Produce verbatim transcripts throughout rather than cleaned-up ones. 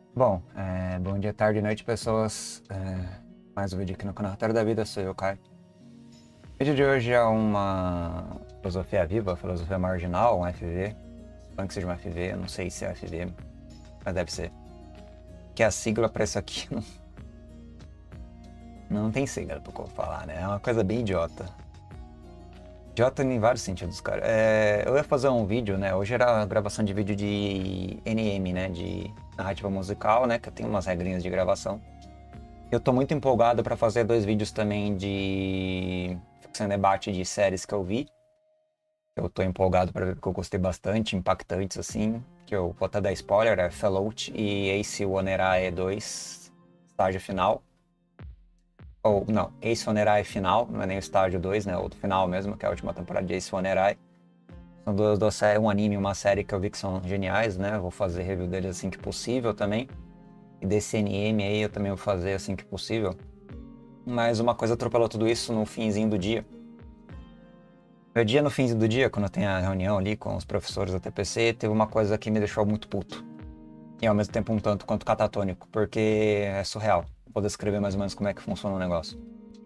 Bom, é, bom dia, tarde e noite, pessoas. É, mais um vídeo aqui no canal Roteiro da Vida, sou eu, Caio. O vídeo de hoje é uma filosofia viva, filosofia marginal, um F V. Suponho que seja um F V, eu não sei se é F V, mas deve ser. Que a sigla para isso aqui não, não tem sigla pra eu falar, né? É uma coisa bem idiota. Idiota em vários sentidos, cara. É, eu ia fazer um vídeo, né? Hoje era a gravação de vídeo de N M, né? De narrativa musical, né? Que eu tenho umas regrinhas de gravação. Eu tô muito empolgado para fazer dois vídeos também de ficção e debate de séries que eu vi. Eu tô empolgado para ver porque eu gostei bastante, impactantes assim. Que eu vou até dar spoiler, é Fallout e Ace Wanerae dois, estágio final. Ou, não, Ace Wanerae final, não é nem o estágio dois, né? O final mesmo, que é a última temporada de Ace Wanerae. São duas, duas séries, um anime e uma série que eu vi que são geniais, né? Vou fazer review deles assim que possível também. E desse N M aí eu também vou fazer assim que possível. Mas uma coisa atropelou tudo isso no finzinho do dia. Meu dia no fim do dia, quando tem a reunião ali com os professores da T P C, teve uma coisa que me deixou muito puto. E ao mesmo tempo um tanto quanto catatônico, porque é surreal. Vou descrever mais ou menos como é que funciona o negócio.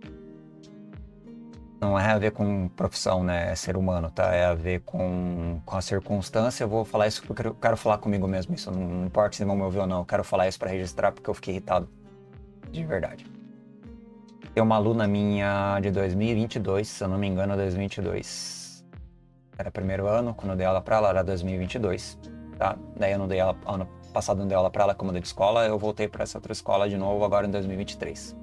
Não é a ver com profissão, né? É ser humano, tá? É a ver com, com a circunstância. Eu vou falar isso porque eu quero falar comigo mesmo. Isso não, não importa se vão me ouvir ou não. Eu quero falar isso pra registrar porque eu fiquei irritado. De verdade. Tem uma aluna minha de dois mil e vinte e dois, se eu não me engano, dois mil e vinte e dois. Era primeiro ano, quando eu dei aula pra ela, era dois mil e vinte e dois, tá? Daí eu não dei aula, ano passado eu não dei aula pra ela como eu dei de escola, eu voltei pra essa outra escola de novo agora em dois mil e vinte e três.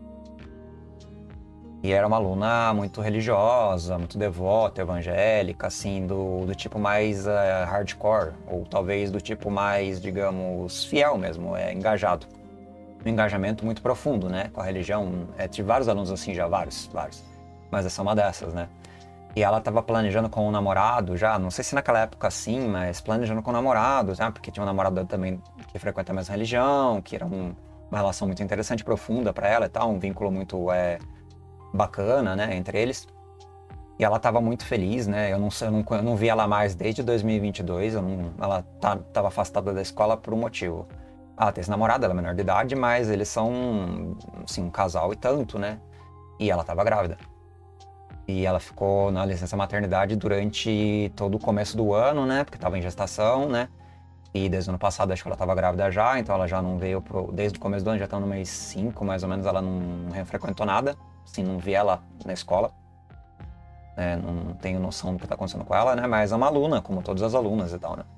E era uma aluna muito religiosa, muito devota, evangélica, assim, do, do tipo mais uh, hardcore, ou talvez do tipo mais, digamos, fiel mesmo, é, engajado. Um engajamento muito profundo, né, com a religião. É, tive vários alunos assim já, vários, vários. Mas essa é uma dessas, né. E ela estava planejando com o namorado já, não sei se naquela época assim, mas planejando com o namorado, né, porque tinha um namorado também que frequenta a mesma religião, que era um, uma relação muito interessante, profunda para ela e tal, um vínculo muito é, bacana, né, entre eles. E ela estava muito feliz, né, eu não, eu não, eu não vi ela mais desde dois mil e vinte e dois, eu não, ela estava afastada da escola por um motivo. Ela tem esse namorado, ela é menor de idade, mas eles são, assim, um casal e tanto, né? E ela tava grávida. E ela ficou na licença maternidade durante todo o começo do ano, né? Porque tava em gestação, né? E desde o ano passado acho que ela tava grávida já, então ela já não veio pro... Desde o começo do ano, já tá no mês cinco, mais ou menos, ela não frequentou nada. Assim, não vi ela na escola. É, não tenho noção do que tá acontecendo com ela, né? Mas é uma aluna, como todas as alunas e tal, né?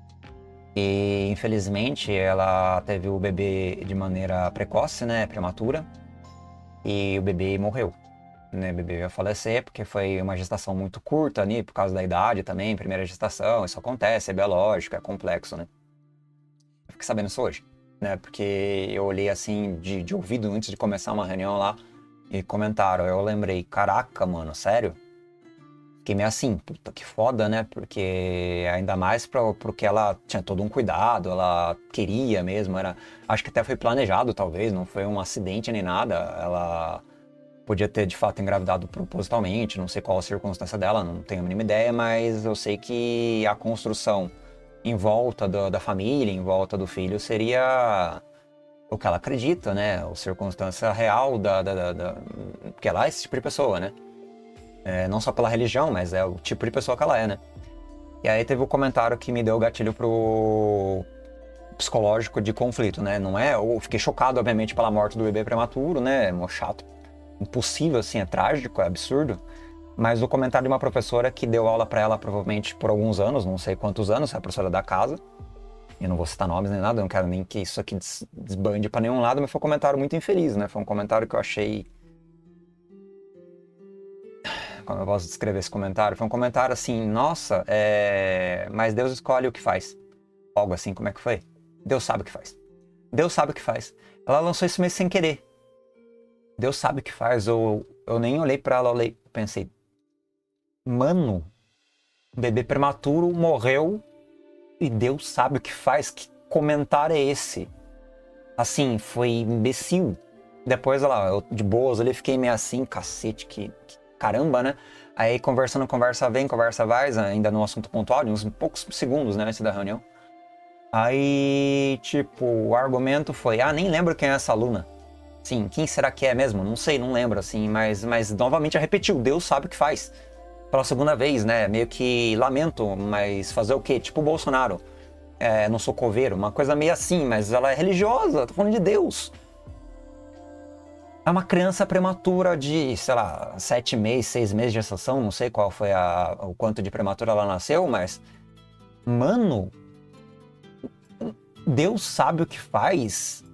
E infelizmente ela teve o bebê de maneira precoce, né, prematura, e o bebê morreu, né, o bebê ia falecer porque foi uma gestação muito curta ali, por causa da idade também, primeira gestação, isso acontece, é biológico, é complexo, né. Eu fiquei sabendo isso hoje, né, porque eu olhei assim de, de ouvido antes de começar uma reunião lá e comentaram, eu lembrei, caraca, mano, sério? Fiquei meio assim, puta que foda, né? Porque ainda mais pra, porque ela tinha todo um cuidado, ela queria mesmo, era... Acho que até foi planejado, talvez, não foi um acidente nem nada. Ela podia ter, de fato, engravidado propositalmente, não sei qual a circunstância dela, não tenho a mínima ideia, mas eu sei que a construção em volta do, da família, em volta do filho, seria o que ela acredita, né? A circunstância real da... da, da, da... Porque ela é esse tipo de pessoa, né? É, não só pela religião, mas é o tipo de pessoa que ela é, né? E aí teve o um comentário que me deu o gatilho pro psicológico de conflito, né? Não é... Eu fiquei chocado, obviamente, pela morte do bebê prematuro, né? É chato, impossível, assim, é trágico, é absurdo. Mas o comentário de uma professora que deu aula pra ela, provavelmente, por alguns anos, não sei quantos anos, é a professora da casa. Eu não vou citar nomes nem nada, eu não quero nem que isso aqui desbande pra nenhum lado, mas foi um comentário muito infeliz, né? Foi um comentário que eu achei... Como eu posso descrever esse comentário? Foi um comentário assim, nossa, é... mas Deus escolhe o que faz. Algo assim, como é que foi? Deus sabe o que faz. Deus sabe o que faz. Ela lançou isso meio sem querer. Deus sabe o que faz. Eu, eu nem olhei pra ela, eu pensei, mano, o bebê prematuro morreu e Deus sabe o que faz. Que comentário é esse? Assim, foi imbecil. Depois, lá, eu, de boas ali, fiquei meio assim, cacete, que, que caramba, né? Aí conversando, conversa vem, conversa vai, ainda no assunto pontual, de uns poucos segundos, né, antes da reunião. Aí, tipo, o argumento foi, ah, nem lembro quem é essa aluna. Sim, quem será que é mesmo? Não sei, não lembro, assim, mas, mas novamente repetiu, Deus sabe o que faz. Pela segunda vez, né? Meio que lamento, mas fazer o quê? Tipo o Bolsonaro, é, não sou coveiro, uma coisa meio assim, mas ela é religiosa, tô falando de Deus. É uma criança prematura de, sei lá, sete meses, seis meses de gestação, não sei qual foi a, o quanto de prematura ela nasceu, mas, mano, Deus sabe o que faz.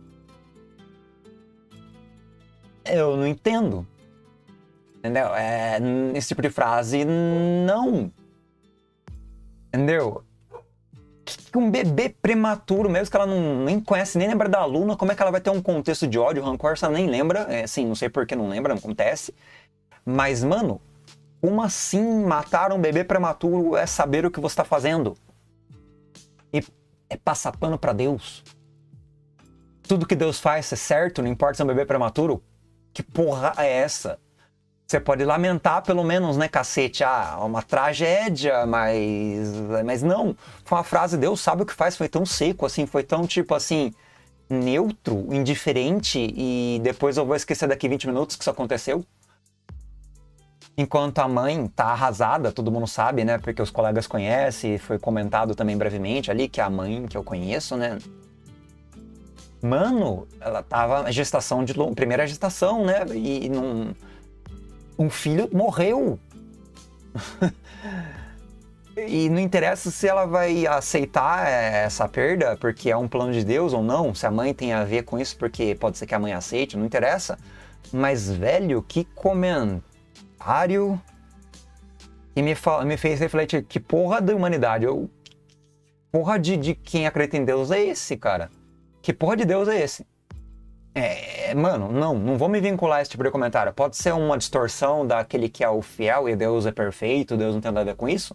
Eu não entendo. Entendeu? É, esse tipo de frase, não. Entendeu? Que um bebê prematuro, mesmo que ela não, nem conhece, nem lembra da aluna, como é que ela vai ter um contexto de ódio, rancor, se ela nem lembra? É, assim, não sei por que não lembra, não acontece. Mas, mano, como assim matar um bebê prematuro é saber o que você tá fazendo? E é passar pano pra Deus. Tudo que Deus faz é certo, não importa se é um bebê prematuro. Que porra é essa? Você pode lamentar pelo menos, né, cacete? Ah, uma tragédia, mas... Mas não. Foi uma frase, Deus sabe o que faz. Foi tão seco, assim, foi tão, tipo assim, neutro, indiferente. E depois eu vou esquecer daqui vinte minutos que isso aconteceu. Enquanto a mãe tá arrasada, todo mundo sabe, né? Porque os colegas conhecem, foi comentado também brevemente ali, que é a mãe que eu conheço, né? Mano, ela tava na gestação de... Primeira gestação, né? E, e não... Um filho morreu. E não interessa se ela vai aceitar essa perda porque é um plano de Deus ou não, se a mãe tem a ver com isso porque pode ser que a mãe aceite, não interessa. Mas, velho, que comentário que me, me fez refletir. Que porra da humanidade, eu, porra de, de quem acredita em Deus é esse, cara? Que porra de Deus é esse? É, mano, não, não vou me vincular a esse tipo de comentário. Pode ser uma distorção daquele que é o fiel e Deus é perfeito, Deus não tem nada a ver com isso.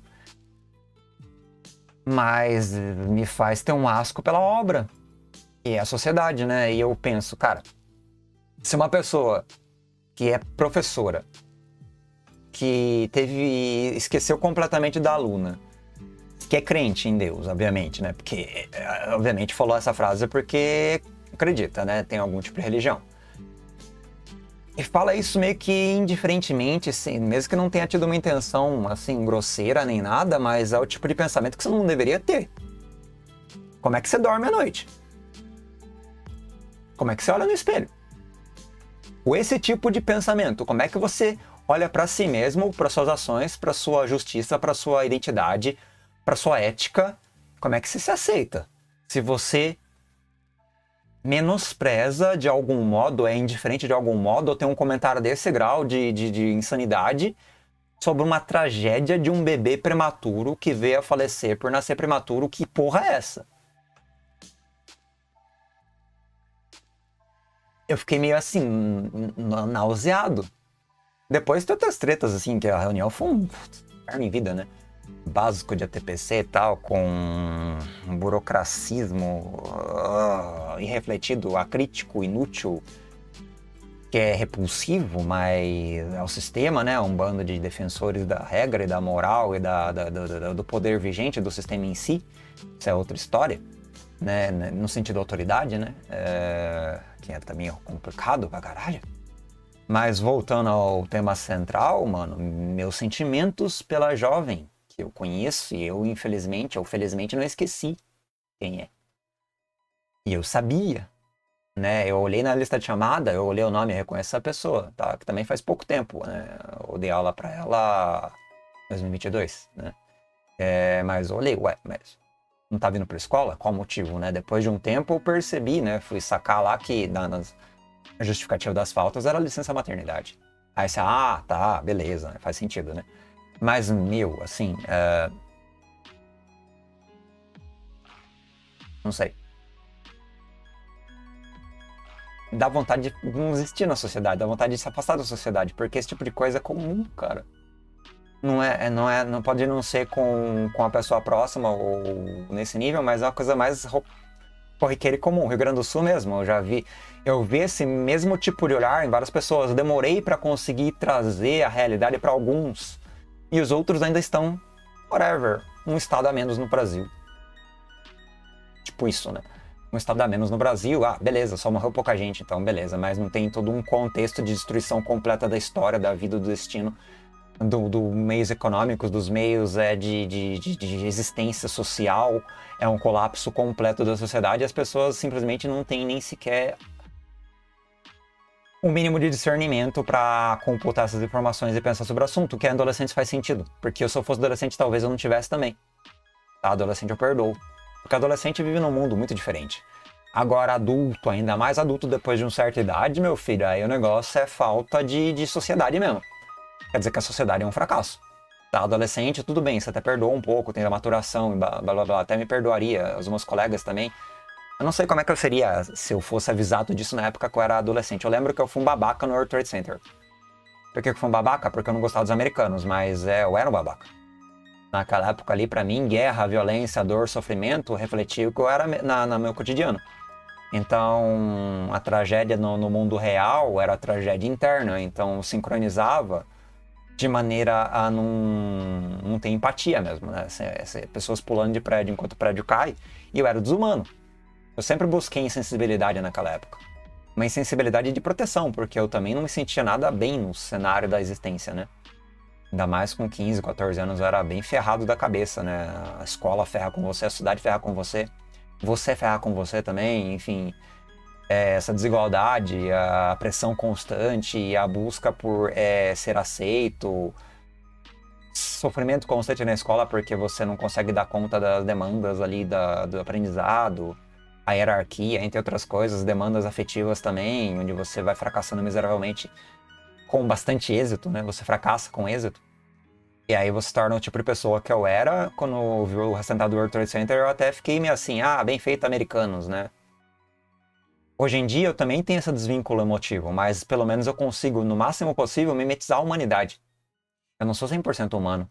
Mas me faz ter um asco pela obra. E é a sociedade, né? E eu penso, cara, se uma pessoa que é professora, que teve, esqueceu completamente da aluna, que é crente em Deus, obviamente, né? Porque, obviamente, falou essa frase porque acredita, né? Tem algum tipo de religião. E fala isso meio que indiferentemente, assim, mesmo que não tenha tido uma intenção, assim, grosseira nem nada, mas é o tipo de pensamento que você não deveria ter. Como é que você dorme à noite? Como é que você olha no espelho? Com esse tipo de pensamento, como é que você olha para si mesmo, para suas ações, para sua justiça, para sua identidade, para sua ética? Como é que você se aceita? Se você menospreza de algum modo, é indiferente de algum modo, ou tem um comentário desse grau de, de, de insanidade sobre uma tragédia de um bebê prematuro que veio a falecer por nascer prematuro, que porra é essa? Eu fiquei meio assim, nauseado. Depois tem outras tretas, assim, que a reunião foi um inferno em vida, né? Básico de A T P C e tal, com um burocracismo uh, irrefletido, acrítico, inútil, que é repulsivo, mas é o sistema, né? Um bando de defensores da regra e da moral e da, da, da, do poder vigente do sistema em si. Isso é outra história, né? No sentido da autoridade, né? É, que é também complicado pra caralho. Mas voltando ao tema central, mano, meus sentimentos pela jovem que eu conheço, e eu, infelizmente, ou felizmente, não esqueci quem é. E eu sabia, né? Eu olhei na lista de chamada, eu olhei o nome e reconheço essa pessoa, tá? Que também faz pouco tempo, né? Eu dei aula pra ela em dois mil e vinte e dois, né? É, mas eu olhei, ué, mas não tá vindo pra escola? Qual o motivo, né? Depois de um tempo eu percebi, né? Fui sacar lá que na, nas, a justificativa das faltas era a licença maternidade. Aí você, ah, tá, beleza, né? Faz sentido, né? Mas, meu, assim, uh... não sei. Dá vontade de não existir na sociedade, dá vontade de se afastar da sociedade, porque esse tipo de coisa é comum, cara. Não é, não é, não pode não ser com, com a pessoa próxima ou nesse nível, mas é uma coisa mais corriqueira e comum. Rio Grande do Sul mesmo, eu já vi, eu vi esse mesmo tipo de olhar em várias pessoas. Eu demorei para conseguir trazer a realidade para alguns. E os outros ainda estão, whatever, um estado a menos no Brasil. Tipo isso, né? Um estado a menos no Brasil, ah, beleza, só morreu pouca gente, então beleza, mas não tem todo um contexto de destruição completa da história, da vida, do destino, do, do meios econômicos, dos meios é, de, de, de, de existência social, é um colapso completo da sociedade e as pessoas simplesmente não têm nem sequer um mínimo de discernimento para computar essas informações e pensar sobre o assunto, que em adolescentes faz sentido, porque se eu fosse adolescente talvez eu não tivesse também, tá? Adolescente eu perdoo. Porque adolescente vive num mundo muito diferente. Agora, adulto, ainda mais adulto depois de uma certa idade, meu filho, aí o negócio é falta de, de sociedade mesmo. Quer dizer que a sociedade é um fracasso. Tá, adolescente, tudo bem, você até perdoa um pouco, tem a maturação, blá, blá, blá, até me perdoaria, os meus colegas também. Eu não sei como é que eu seria se eu fosse avisado disso na época que eu era adolescente. Eu lembro que eu fui um babaca no World Trade Center. Por que eu fui um babaca? Porque eu não gostava dos americanos, mas é, eu era um babaca. Naquela época ali, pra mim, guerra, violência, dor, sofrimento, refletia o que eu era na, no meu cotidiano. Então, a tragédia no, no mundo real era a tragédia interna, então sincronizava de maneira a não, não ter empatia mesmo, né? Se, se, pessoas pulando de prédio enquanto o prédio cai, e eu era desumano. Eu sempre busquei insensibilidade naquela época. Uma insensibilidade de proteção, porque eu também não me sentia nada bem no cenário da existência, né? Ainda mais com quinze, quatorze anos, eu era bem ferrado da cabeça, né? A escola ferra com você, a cidade ferra com você, você ferra com você também, enfim. É, essa desigualdade, a pressão constante, a busca por é, ser aceito, sofrimento constante na escola porque você não consegue dar conta das demandas ali da, do aprendizado, a hierarquia, entre outras coisas, demandas afetivas também, onde você vai fracassando miseravelmente com bastante êxito, né? Você fracassa com êxito. E aí você se torna o tipo de pessoa que eu era. Quando eu vi o assentado do World Trade Center, eu até fiquei meio assim, ah, bem feito, americanos, né? Hoje em dia eu também tenho esse desvínculo emotivo, mas pelo menos eu consigo, no máximo possível, mimetizar a humanidade. Eu não sou cem por cento humano.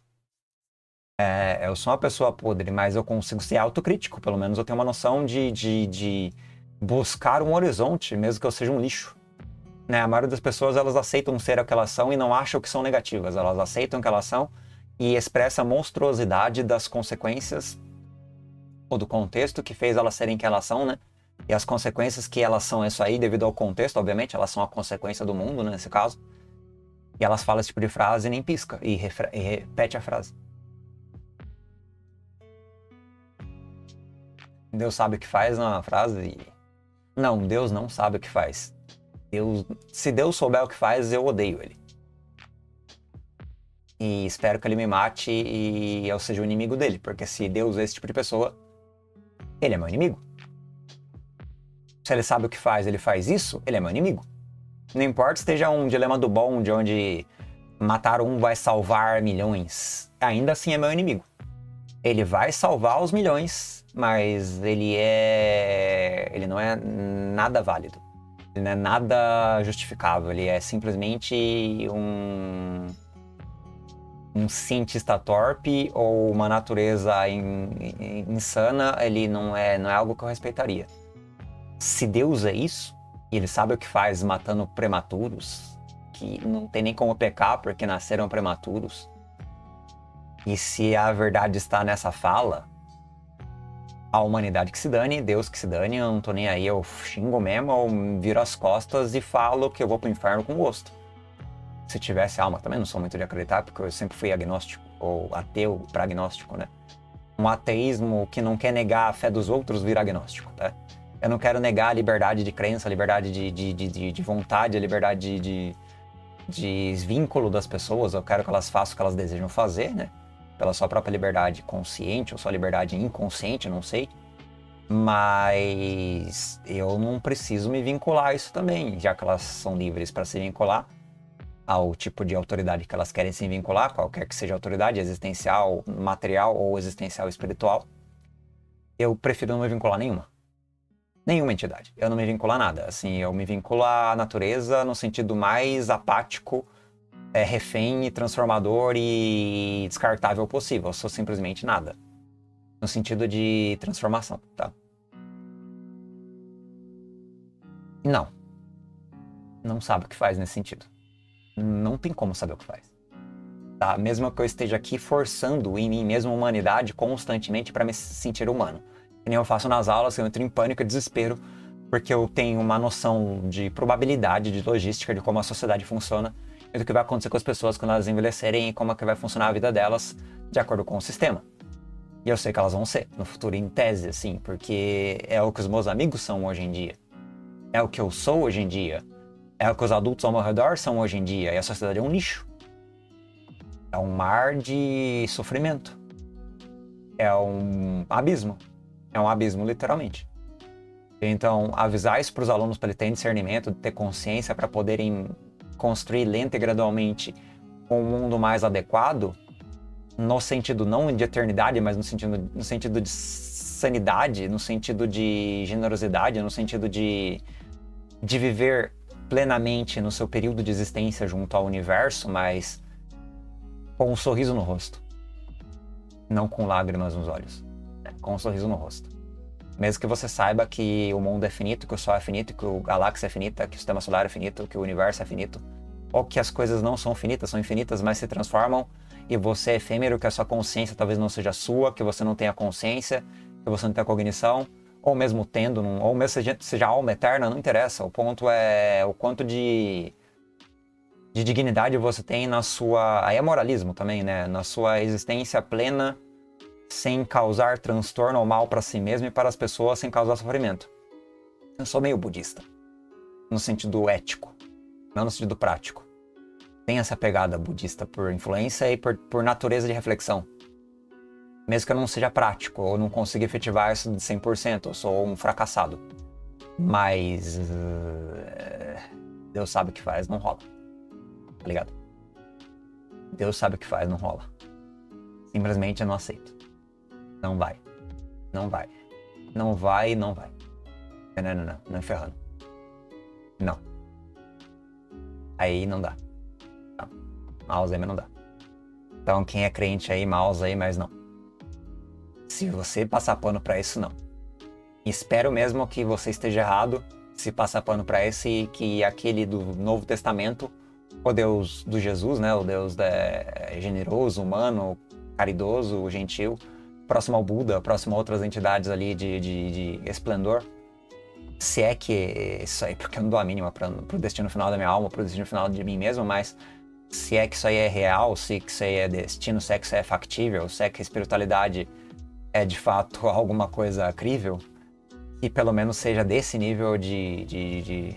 É, eu sou uma pessoa podre, mas eu consigo ser autocrítico. Pelo menos eu tenho uma noção de, de, de buscar um horizonte, mesmo que eu seja um lixo. Né, a maioria das pessoas, elas aceitam ser o que elas são e não acham que são negativas. Elas aceitam o que elas são e expressam a monstruosidade das consequências ou do contexto que fez elas serem o que elas são, né? E as consequências que elas são isso aí, devido ao contexto, obviamente, elas são a consequência do mundo, né, nesse caso. E elas falam esse tipo de frase e nem pisca, e, e repete a frase. Deus sabe o que faz na frase? Não, Deus não sabe o que faz. Deus, se Deus souber o que faz, eu odeio ele. E espero que ele me mate e eu seja o inimigo dele. Porque se Deus é esse tipo de pessoa, ele é meu inimigo. Se ele sabe o que faz, ele faz isso, ele é meu inimigo. Não importa se esteja um dilema do bom, de onde matar um vai salvar milhões. Ainda assim é meu inimigo. Ele vai salvar os milhões, mas ele é... ele não é nada válido. Ele não é nada justificável, ele é simplesmente um, um cientista torpe ou uma natureza in, in, insana, ele não é, não é algo que eu respeitaria. Se Deus é isso, e ele sabe o que faz matando prematuros, que não tem nem como pecar porque nasceram prematuros, e se a verdade está nessa fala, a humanidade que se dane, Deus que se dane, eu não tô nem aí, eu xingo mesmo, eu viro as costas e falo que eu vou pro inferno com gosto. Se tivesse alma, também não sou muito de acreditar, porque eu sempre fui agnóstico, ou ateu para agnóstico, né? Um ateísmo que não quer negar a fé dos outros vira agnóstico, tá? Eu não quero negar a liberdade de crença, a liberdade de, de, de, de vontade, a liberdade de, de, de vínculo das pessoas, eu quero que elas façam o que elas desejam fazer, né? Pela sua própria liberdade consciente ou sua liberdade inconsciente, não sei. Mas eu não preciso me vincular a isso também, já que elas são livres para se vincular ao tipo de autoridade que elas querem se vincular, qualquer que seja a autoridade, existencial, material ou existencial espiritual. Eu prefiro não me vincular a nenhuma. Nenhuma entidade. Eu não me vinculo a nada. Assim, eu me vinculo à natureza no sentido mais apático, é, refém e transformador e descartável possível. Eu sou simplesmente nada. No sentido de transformação, tá? Não. Não sabe o que faz nesse sentido. Não tem como saber o que faz. Tá? Mesmo que eu esteja aqui forçando em mim mesmo a humanidade constantemente para me sentir humano. Que nem eu faço nas aulas, eu entro em pânico e desespero, porque eu tenho uma noção de probabilidade, de logística, de como a sociedade funciona, e do que vai acontecer com as pessoas quando elas envelhecerem e como é que vai funcionar a vida delas de acordo com o sistema. E eu sei que elas vão ser, no futuro, em tese, assim, porque é o que os meus amigos são hoje em dia. É o que eu sou hoje em dia. É o que os adultos ao meu redor são hoje em dia. E a sociedade é um lixo. É um mar de sofrimento. É um abismo. É um abismo, literalmente. Então, avisar isso para os alunos, para eles terem discernimento, ter consciência, para poderem construir lenta e gradualmente um mundo mais adequado, no sentido não de eternidade, mas no sentido, no sentido de sanidade, no sentido de generosidade, no sentido de, de viver plenamente no seu período de existência junto ao universo, mas com um sorriso no rosto. Não com lágrimas nos olhos. Com um sorriso no rosto. Mesmo que você saiba que o mundo é finito, que o Sol é finito, que a galáxia é finita, que o sistema solar é finito, que o universo é finito, ou que as coisas não são finitas, são infinitas, mas se transformam, e você é efêmero, que a sua consciência talvez não seja sua, que você não tenha consciência, que você não tenha cognição, ou mesmo tendo, ou mesmo seja, seja alma eterna, não interessa. O ponto é o quanto de, de dignidade você tem na sua... Aí é moralismo também, né? Na sua existência plena, sem causar transtorno ou mal para si mesmo e para as pessoas, sem causar sofrimento. Eu sou meio budista, no sentido ético, não no sentido prático. Tem essa pegada budista por influência e por, por natureza de reflexão. Mesmo que eu não seja prático, ou não consiga efetivar isso de cem por cento, eu sou um fracassado. Mas... Uh, Deus sabe o que faz, não rola. Tá ligado? Deus sabe o que faz, não rola. Simplesmente eu não aceito. Não vai. Não vai. Não vai, não vai. Não, não, não, não. Não é ferrando. Não. Aí não dá. Tá. Alzheimer não dá. Então quem é crente aí, mouse aí, mas não. Se você passar pano pra isso, não. Espero mesmo que você esteja errado se passar pano pra isso e que aquele do Novo Testamento, o Deus do Jesus, né? O Deus é, generoso, humano, caridoso, gentil, próximo ao Buda, próximo a outras entidades ali de, de, de esplendor. Se é que isso aí, porque eu não dou a mínima para o destino final da minha alma, para o destino final de mim mesmo, mas se é que isso aí é real, se que isso aí é destino, se é que isso aí é factível, se é que a espiritualidade é de fato alguma coisa crível, que pelo menos seja desse nível de, de, de,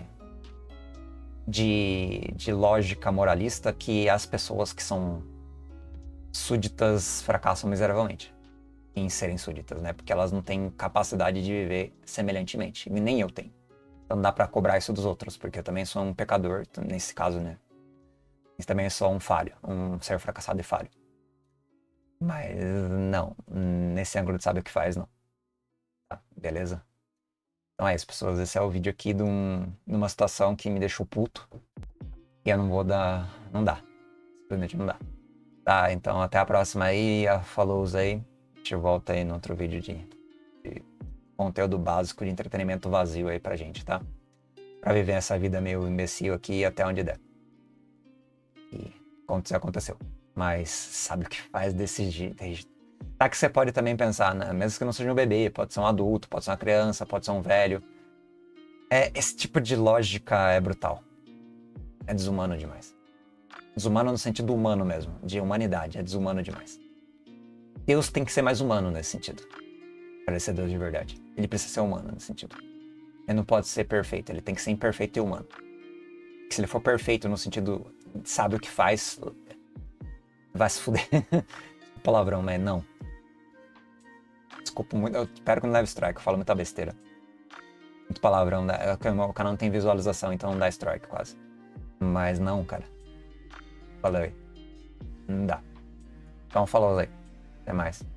de, de lógica moralista que as pessoas que são súditas fracassam miseravelmente em serem súditas, né? Porque elas não têm capacidade de viver semelhantemente, e nem eu tenho. Então dá pra cobrar isso dos outros, porque eu também sou um pecador, nesse caso, né? Eu também sou um falho, um ser fracassado e falho. Mas não, nesse ângulo de sabe o que faz, não. Tá, beleza? Então é isso, pessoas. Esse é o vídeo aqui de, um, de uma situação que me deixou puto. E eu não vou dar... Não dá. Simplesmente não dá. Tá, então até a próxima aí. Falou aí. A gente volta aí no outro vídeo de, de conteúdo básico de entretenimento vazio aí pra gente, tá? Pra viver essa vida meio imbecil aqui até onde der. E aconteceu, aconteceu. Mas sabe o que faz desse jeito? Tá, que você pode também pensar, né? Mesmo que não seja um bebê, pode ser um adulto, pode ser uma criança, pode ser um velho. É, esse tipo de lógica é brutal. É desumano demais. Desumano no sentido humano mesmo, de humanidade, é desumano demais. Deus tem que ser mais humano nesse sentido, para ele ser Deus de verdade. Ele precisa ser humano nesse sentido. Ele não pode ser perfeito, ele tem que ser imperfeito e humano. Porque se ele for perfeito no sentido, sabe o que faz, vai se fuder. Palavrão, mas não. Desculpa muito, eu espero que não leve strike, eu falo muita besteira. Muito palavrão, o canal não tem visualização, então não dá strike quase. Mas não, cara. Falei. Não dá. Então falou aí. Até mais.